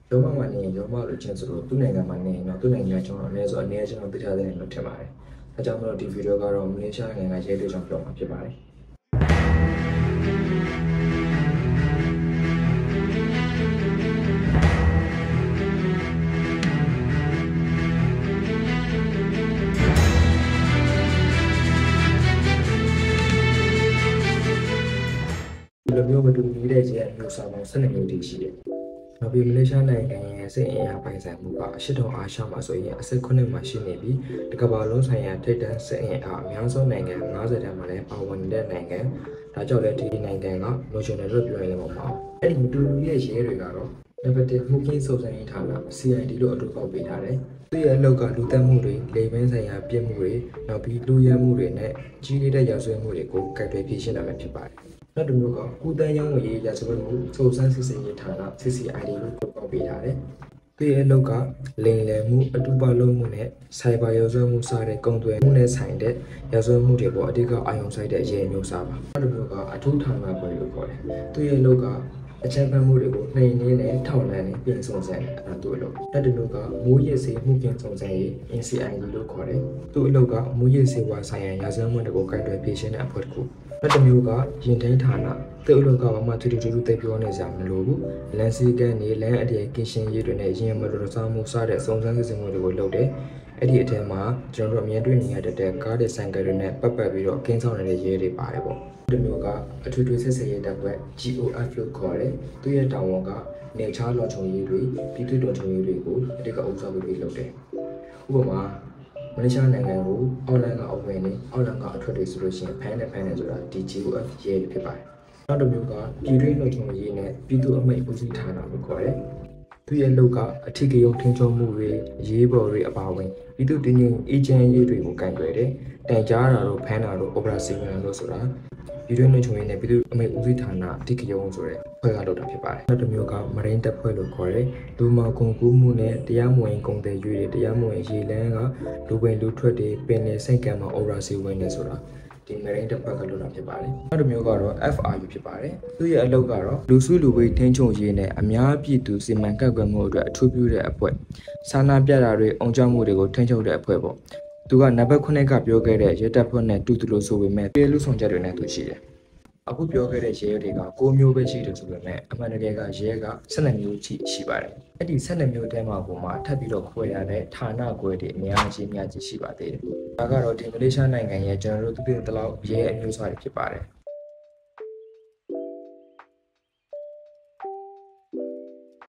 ရောမမှာနေရင်ရောမလိုချင်းဆိုလို့သူ့နိုင်ငံမှာနေရင်တော့သူ့နိုင်ငံကျွန်တော်အနည်းဆုံးအနေနဲ့ကျွန်တော်သိထားတဲ့နေလို့ထင်ပါတယ်။ဒါကြောင့်မလို့ဒီဗီဒီယိုကတော့မလေးရှားနိုင်ငံကရဲတွေကြောင့်ပြောမှာဖြစ်ပါတယ်။ဒီလိုမျိုးမတူညီတဲ့ရဲမျိုးစားပေါင်း12မျိုးတည်ရှိတယ်။နောက်ပြီးမလေးရှားနိုင်ငံရဲ့စစ်အင်အားပိုင်ဆိုင်မှုကအရှေ့တောင်အာရှမှာဆိုရင်အဆင့်9မှာရှိနေပြီးတကမ္ဘာလုံးဆိုင်ရာထိပ်တန်းစစ်အင်အားအများဆုံးနိုင်ငံ50တန်းမှာလည်းပါဝင်တဲ့နိုင်ငံဒါကြောင့်လည်းဒီနိုင်ငံက national လို့ပြောရင်လည်းမဟုတ်ပါဘူး။အဲ့ဒီမတူညီတဲ့ရဲတွေကတော့နံပါတ်1မှုခင်းစုံစမ်းရေးဌာန CID လို့အတူပေါက်ပေးထားတယ်။သူ့ရဲ့အလုပ်ကလူသက်မှုတွေလေပန်းဆိုင်ရာပြစ်မှုတွေနောက်ပြီးလူရဲမှုတွေနဲ့ကြီးလေးတဲ့ရာဇဝတ်မှုတွေကိုကိုက်တွယ်ဖြေရှင်းတာပဲဖြစ်ပါတယ်။နောက်တစ်မျိုးကကုသရေးဝင်ရေးရာဇဝတ်မှုစုံစမ်းစစ်ဆေးရေးဌာန CCID လို့ပေါက်ပေးထားတယ်။သူ့ရဲ့အလုပ်ကလိမ်လည်မှုအတူပါလုံးမှုနဲ့စိုက်ဘာရာဇဝတ်မှုစတဲ့ကုန်သွယ်မှုနဲ့ဆိုင်တဲ့ရာဇဝတ်မှုတွေပေါ်အဓိကအာရုံစိုက်တဲ့အရေးအမျိုးအစားပါ။နောက်တစ်မျိုးကအထူးဌာနပွဲလို့ခေါ်တယ်။သူ့ရဲ့အလုပ်ကအချမ်းဖန်မှုတွေကိုနှိမ်နင်းနဲ့ထောက်လှမ်းနဲ့ပြင်စုံစမ်းတယ်အဲ့ဒါသူ့အလုပ်။နောက်တစ်မျိုးကမိုးရစ်စေမှုပြင်စုံစမ်းရေး NCID လို့ခေါ်တယ်။သူ့အလုပ်ကမိုးရစ်စေဝါဆိုင်ရာရာဇဝတ်မှုတွေကိုကိုင်တွယ်ဖြေရှင်းတဲ့အဖွဲ့တစ်ခု။နောက်တစ်မျိုးကရင်ထိန်ဌာနသူ့အလုပ်ကဘာမှထူးထူးသိပြောနေကြမလို့ဘူး။လန်စီကန်နေလန်အတရကင်းရှင်းရေးတွေနဲ့ရင်မတော်စားမှုစတဲ့စုံစမ်းစစ်ဆေးမှုတွေကိုလုပ်တယ်။အဲ့ဒီအထက်မှာကျွန်တော်တို့အမြင်တွေ့နေရတဲ့ကားတဲ့ဆိုင်ကယ်တွေနဲ့ပတ်ပြီးတော့ကင်းဆောင်နေတဲ့ရဲတွေပါတယ်ပေါ့။ဒီမျိုးကအထူးထူးဆက်ဆံရေးတပ်ဖွဲ့ GOF လို့ခေါ်တယ်။သူရဲ့တာဝန်ကနေချားလော်ချုံရေးတွေပြည်သူ့တော်ချုံရေးတွေကိုအတိတ်ကအုပ်စုပ်ပြီးလုပ်တယ်။ဥပမာမလေးရှားနိုင်ငံကိုအောက်လန်ကအဝင်နဲ့အောက်လန်ကအထွက်တွေဆိုလို့ရှိရင်ဖမ်းတယ်ဆိုတာဒီ GOF ရဲတွေဖြစ်ပါတယ်။နောက်တစ်မျိုးကပြည်တွင်းတော်ချုံရေးနဲ့ပြည်သူ့အမိန့်ဦးစီးဌာနလို့ခေါ်တယ်။သူရဲ့လုပ်ကအထူးကိယုံထင်းချုံမှုတွေရေးပေါ်တွေအပါအဝင်ပြည်သူ့တင်းကျင်းအေဂျင့်ရေးတွေကိုကင်တွယ်တယ်။တိုင်ကြားတာတို့ဖမ်းတာတို့ operation လို့ဆိုတာပြည်တွင်းလုံခြုံရေးနဲ့ပြည်သူ့အမိန့်ဦးစီးဌာနအထူးကိယုံဆိုတဲ့ဖွဲ့ကလုပ်တာဖြစ်ပါတယ်။နောက်တစ်မျိုးကမရင်းတပ်ဖွဲ့လို့ခေါ်တယ်။လူမောင်ကုန်ကူးမှုနဲ့တရားမဝင်ကုန်တယ်ရွေးတွေတရားမဝင်ရေလန်းကလူပင်လူထွက်တွေပင်လယ်စိတ်ကမ်းမှာ operation ဝင်နေဆိုတာဒီမရင်းတပ်ဖွဲ့ကလုပ်တာဖြစ်ပါတယ်။နောက်တစ်မျိုးကတော့ FRU ဖြစ်ပါတယ်။သူ့ရဲ့အလုပ်ကတော့လူစုလူဝေးထိန်းချုပ်ရေးနဲ့အများပြည်သူစီမံကန့်ကွက်မှုအတွက်အထူးပြုတဲ့အဖွဲ့။စာနာပြတာတွေအုံကြွမှုတွေကိုထိန်းချုပ်တဲ့အဖွဲ့ပေါ့။သူကနံပါတ်9ကပြောခဲ့တဲ့ရဲတပ်ဖွဲ့နဲ့တူတူလို့ဆိုပေမဲ့ပြည်လူဆောင်ချက်တွေနဲ့သူရှိတယ်။အခုပြောခဲ့တဲ့ရဲတွေက9မျိုးပဲရှိတယ်ဆိုပေမဲ့အမှန်တကယ်ကရဲက12မျိုးရှိပါတယ်။အဲ့ဒီ12မျိုးတဲမှာပုံမှာထပ်ပြီးတော့ခွဲရတဲ့ဌာနခွဲတွေအများကြီးရှိပါသေးတယ်။ဒါကတော့ဒီမလေးရှားနိုင်ငံရဲ့ကျွန်တော်တို့သိတဲ့လောက်ရဲအမျိုးအစားတွေဖြစ်ပါတယ်။